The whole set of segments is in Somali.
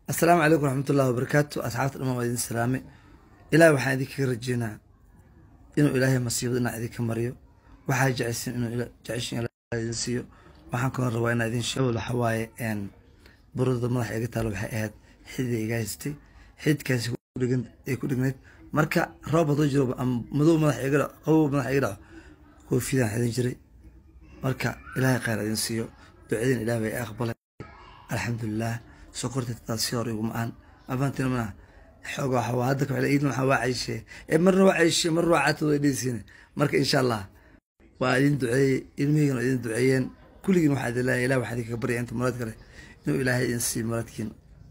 السلام عليكم ورحمة الله وبركاته. أصحاب الأمم وإذن السلامة إلهي waxaan idinka rajeynaa inuu ilaahay masiibada inaan idinka mariyo waxaa jeceshin inuu jeceshin ilaahay idin siiyo waxaan ka rabaa inaan idin sheego waxa waaye burada madax iga taalo waxay ahayd xidid iga haystay xididkaasi ku dhigneed marka roob hadoo jiro madow madax iga dhaco qabow madax iga dhaco koofiyaan xidin jiray marka ilaahay khayr idin siiyo ducadeen ilaahay bay aqbalay alxamdulillah sokorta taasiir ugu macaan afantina ma xogaa xawaada ka xilay idin waxa waacayshee marna waacayshee marna waacatooda idin marka insha Allah waa idin duceeyay ilmihiina idin duceeyeen kulligiin waxa ilaahay waxa idinka bariya inta marad kale inuu ilaahay idin sii maradkiin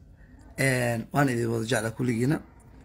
waan idin wada jecla kulligiina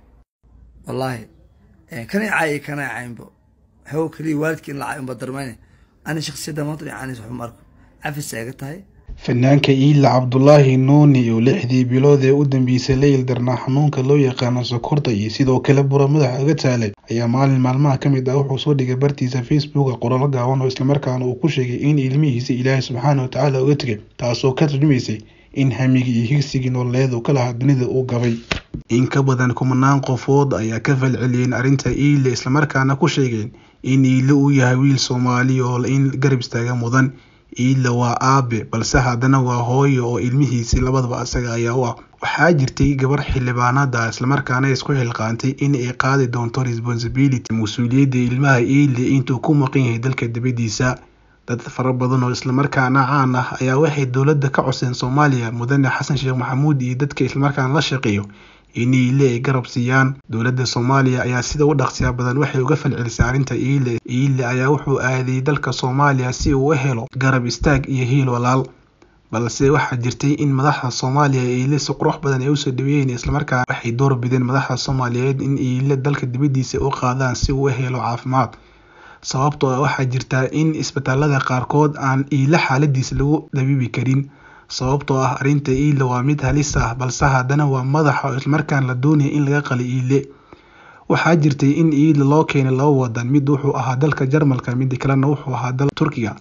wallahi kana caayinbo hawo kali waalidkiin la caayinba darmaan ani shakhsiyada ma tani aan isku marko afis ay tahay fanaanka Iila Cabdullaahi Nuuni oo 6 bilood ee u dambeysay la ildarnaa xanuunka loo yaqaan sokorta iyo sidoo kale buro madaxa uga taalay ayaa maalmaha kamid ah wuxuu soo dhigay bartiisa Facebook qoraal gaaban oo isla markaana uu ku sheegay in ilmihiisa Ilaahay Subhanahu wa Ta'ala uga tagay taasoo ka turjumaysay in hamigi iyo higsigii nololeed uu kala dunida uu gabay in ka badan 10 qofood ayaa ka falceliyeen arinta Iila isla markaana ku sheegeen in Iila uu yahay wiil Soomaali oo in garab istaaga mudan Iila waa aabe balse haddana waa hooyo oo ilmihiisa labadaba asaga ayaa waxaa jirtay gabar xildhibaanada isla markaana isku xilqaantay in ay qaadi doonto responsibility mas'uuliyadda ilmaha Iila intuu ku maqan yahay dalka dibadiisa dad fara badan oo isla markaana caan ah ayaa waxay dawladda ka codsan Soomaaliya mudane Xasan Sheekh Maxamuud iyo dadka isla markaana la shaqeeyo in Iila ay garab siiyaan dawladda Soomaaliya ayaa sida u dhaqsiya badan waxay uga falcelisay arinta Iila ayaa wuxuu aaday dalka Soomaaliya si uu u helo garab istaag iyo hiil walaal balse waxa jirtay in madaxda Soomaaliya Iila si qurux badan ay u soo dhaweeyeen isla markaana waxay door bideen madaxda Soomaaliyeed in Iila dalka dibadiisa u qaadaan si uu u helo caafimaad sababtoo ah waxa jirta in isbitaalada qaarkood aan Iila xaaladiisa lagu dabiibi karin sababtoo ah arinta Iila waa mid halis ah balse haddana waa madaxa isla markaan la doonayo in laga qali Iila waxaa jirtay in Iila loo keenay laba wadan mid wuxuu ahaa dalka Jarmalka mid kalena wuxuu ahaa dalka Turkiga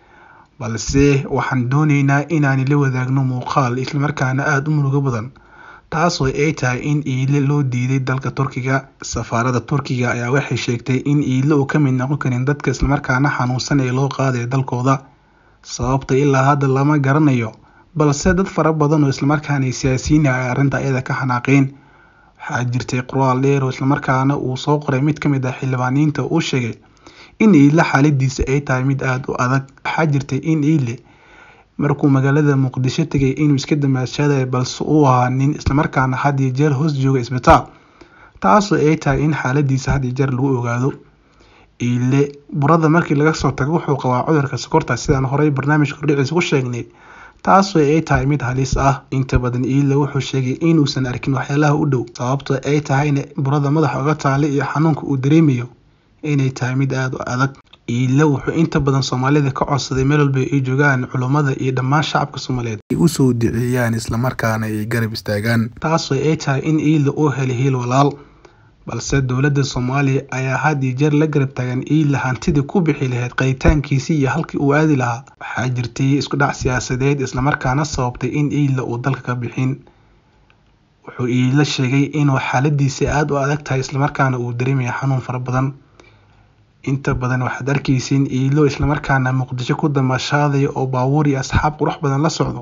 balse waxaan doonaynaa inaan la wadaagno muuqaal isla markaana aad u murugo badan taasoo ay tahay in Iila loo diiday dalka Turkiga safaarada Turkiga ayaa waxay sheegtay in Iila uu ka mid noqon karin dadka isla markaana xanuunsan ee loo qaaday dalkooda sababta ilaa hadda lama garanayo balse dad fara badan oo isla markaana siyaasiyiin ah arinta ayada ka xanaaqeen waxaa jirtay qoraal dheer oo isla markaana uu soo qoray mid kamid ah xildhibaaniinta uu sheegay in Iila xaaladiisa ay tahay mid aad u adag waxaa jirtay in Iila markuu magaalada Muqdisho tagay inuu iska damaashaday balse uu ahaa nin isla markaana had iyo jeer hoos jooga isbitaal taasoo ay tahay in xaaladiisa had iyo jeer lagu ogaado Iila burada markii laga soo tago wuxuu qabaa cudurka sokorta sidaan horey barnaamijka hordhiciisa ku sheegnay taasoo ay tahay mid halis ah inta badan Iila wuxuu sheegay inuusan arkin waxyaalaha u dhow sababtoo ay tahay in burada madaxa uga taalay iyo xanuunka uu dareemayo inay tahay mid aad u adag Iila wuxuu inta badan Soomaalida ka codsaday meel walba ay joogaan culimada iyo dhammaan shacabka Soomaaliyeed ay u soo duceeyaan isla markaana ay garab istaagaan taasoo ay tahay in Iila uu helo hiil walaal balse dawladda Soomaaliya ayaa had iyo jeer la garab taagan Iila hantida ku bixi lahayd qaytaankiisa iyo halkii uu aadi lahaa waxaa jirtay isku dhac siyaasadeed isla markaana sababtay in Iila uu dalka ka bixin wuxuu Iila sheegay in xaaladiisa aad u adag tahay isla markaana uu dareemayo xanuun fara badan inta badan waxaad arkaysiin Iila isla markaana Muqdisho ku damaashaaday oo baabuur iyo asxaab qurux badan la socdo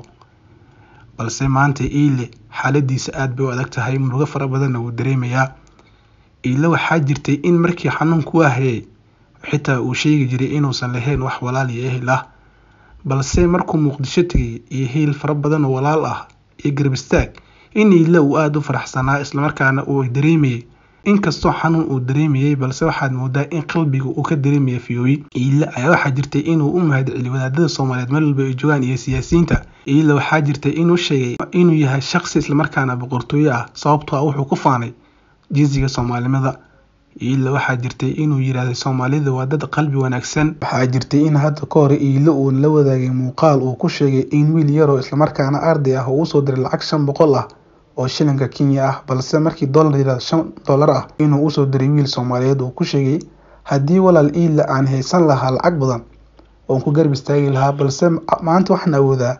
balse maanta Iila xaaladiisa aad bay u adag tahay murugo fara badan uu dareemayaa Iila waxaa jirtay in markii xanuunku waayay xitaa uu sheegi jiray inuusan lahayn wax walaal iyo ehel ah balse markuu Muqdisho tagay iyo hiil fara badan oo walaal ah iyo garab istaag in Iila uu aad u faraxsanaa isla markaana uu dareemayay inkastoo xanuun uu dareemayay balse waxaad moodaa in qalbiga uu ka dareemayo fiyooy Iila ayaa waxaa jirtay inuu u mahadceliyo wadaadada Soomaaliyeed meel walba ay joogaan iyo siyaasiyiinta Iila waxaa jirtay inuu sheegay inuu yahay shakhsi isla markaana boqortooyo ah sababtoo ah wuxuu ku faanay jinsiga Soomaalimada Iila waxaa jirtay inuu yiraahdo Soomaalida waa dad qalbi wanaagsan waxaa jirtay in hadda ka hor Iila uu la wadaagay muuqaal uu ku sheegay in wiil yar oo isla markaana arday ah uu soo diray lacag 500 ah oo shilinka Kenya ah balse markii dollar yiraahdo $5 ah inuu u soo diray wiil Soomaaliyeed oo ku sheegay hadii walaal Iila aan haysan lahaa lacag badan oon ku garab istaagi lahaa, balse maanta waxaan awoodaa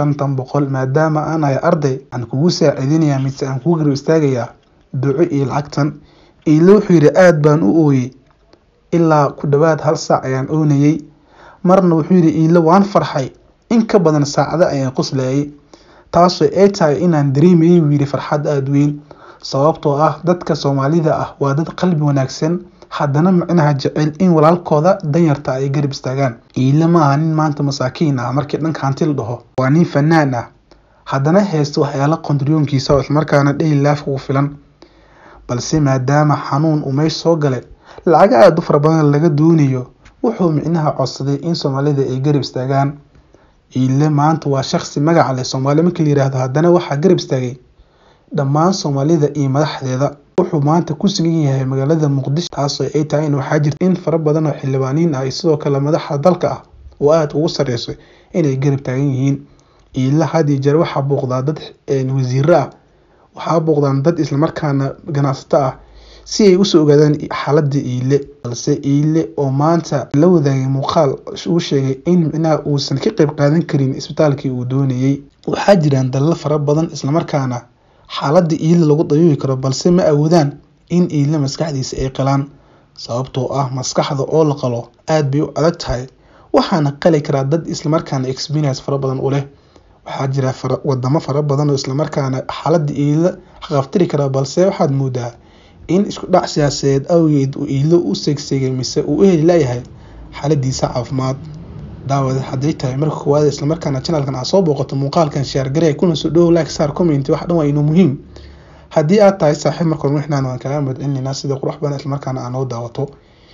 500 maadaama aan ahay arday aan kugu saacidinayaa mise aan kugu garab istaagayaa duco iyo lacagtan. Iile wuxuu yidhi aad baan u ooyey ilaa ku dhawaad 1 saac ayaan oonayay. Marna wuxuu yidhi Iile waan farxay in ka badan saacado ayaan qoslayay, taasoo ay tahay inaan dareemayay wuu yidhi farxad aad weyn, sababtoo ah dadka Soomaalida ah waa dad qalbi wanaagsan, haddana macnaha jecel in walaalkooda danyarta ay garab istaagaan. Iile ma aha nin maanta masaakiin ah markii dhanka hanti la dhaho, waa nin fanaan ah haddana haysto waxyaalo qondriyoonkiisa oo islamarkaana daily life ugu filan, balse maadaama xanuun uu meesha soo galay lacag aad u fara badan laga doonayo, wuxuu micnaha codsaday in Soomaalida ay garab istaagaan. Iile maanta waa shakhsi magac leh Soomaali markii la yiraahdo, haddana waxaa garab istaagay dhammaan Soomaalida iyo madaxdeeda. wuxuu maanta ku sugan yahay magaalada Muqdisho, taasoo ay tahay in waxaa jirta in fara badan oo xildhibaaniin ah sidoo kale madaxda dalka ah oo aad ugu sareyso inay garab taagan yihiin. Iile had iyo jeer waxaa booqdaa dad wasiiro ah, waxaa booqdaan dad isla markaana ganacsato ah si ay u soo ogaadaan xaaladda Iile, balse Iile oo maanta la wadaagay muuqaal uu sheegay in micnaha uusan ka qayb qaadan karin isbitaalkii uu doonayay. Waxaa jiraan dalal fara badan isla markaana xaaladda Iile lagu dabiibi karo, balse ma awoodaan in Iile maskaxdiisa ay qalaan, sababtoo ah maskaxda oo la qalo aad bay u adag tahay, waxaana qali karaa dad isla markaana experience fara badan u leh. waxaa jira wadamo fara badan oo isla markaana xaaladda Iile xaqaftiri kara, balse waxaad moodaa in isku dhac siyaasadeed awgeed uu Iile u seegseegay mise uu u heli layahay xaaladiisa caafimaad. daawada hadday tahay marka koowaad isla markaana channelkan aad soo booqato muuqaalkan share garee, kuna soo dhow like saar comment, wax dhan waa inuu muhiim. haddii aad tahay saaxiib marka hore wixnaan waan kaaga mahadcelinayna sida qurux badan isla markaana aan noo daawato,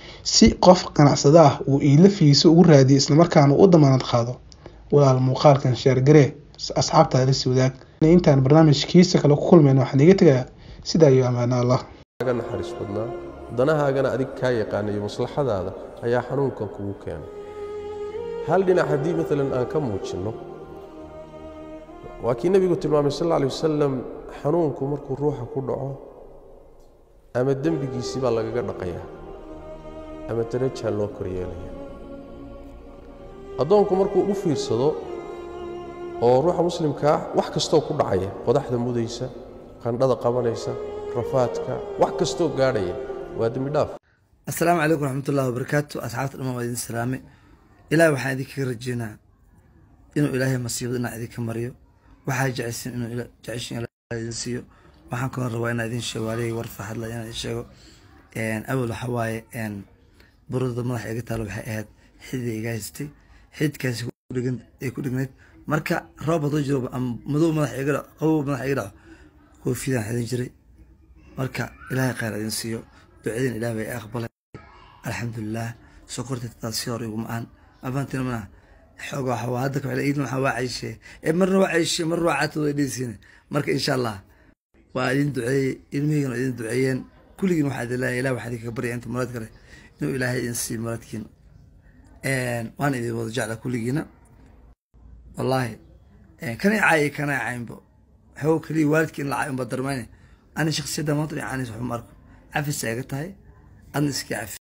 si qof ganacsada ah uu Iile fiiso ugu raadiyo isla markaana u damaanad qaado. walaal muuqaalkan share garee, asxaabtaada la sii wadaag. intaan barnaamijkiisa kale ku kulmayno waxaan iga tagayaa sidaa iyo amaana Allah. naxariis badnaa danahaagana adig ka yaqaanayo maslaxadaada ayaa xanuunkan kugu keenay. hal dhinac haddii maalan aan ka muujinno, waa kii nabigu tilmaamay sal alla alayh wasalam, xanuunku markuu ruuxa ku dhaco ama dembigiisii baa lagaga dhaqayaa ama darajaa loo koryeelaya. addoonku markuu u fiirsado oo ruuxa muslimkaa wax kastoo ku dhacaya, qodaxda mudaysa, qandhada qabanaysa, rafaadka, wax kastoo gaadhaya waa dembi dhaaf. assalaamu calaykum waraxmatullahi wabarakaatu. asxaabta dhammaan waa idin salaame. ilaahay waxaan idinkaga rajeynaa inuu ilaahay masiibada inaa idinka mariyo, waxaa jeceshin inuu jeceshin idin siiyo. waxaan kaloo rabaa inaa idin sheego aligay war farxad leh inaan idin sheego. awal waxa waaye burada madaxa iga taalo waxay ahayd xidida iga haystay, xididkaasi ay ku dhignayd, marka roob hadduu jiro madow madaxa iga dhaco, qabow madaxa iga dhaco, koofidaan xidin jiray. marka ilaahay khayr idin siiyo, ducadeen ilaahay bay aqbalay alxamdulilah. sokorta taasi hore igu macaan abaantina mana xooga waxa waa hadda kale iidna waxa waa cayshe marna waa cayshe marna waa caatooda dhisiin. marka insha Allah waa idin duceeyay, ilmihiina idin duceeyeen, kulligiin waxa ilaahay waxa idinka baryaa inta murad kale inuu ilaahay idin siiyo muradkiin. waan idin wada jeclaa kulligiina wallahi. kana caayinbo hawo kaliya waalidkiin la caayin badarmayne. أنا شخصيا ما أدري عن اسمه ماركو عفس ساقطها أنا سكي عفس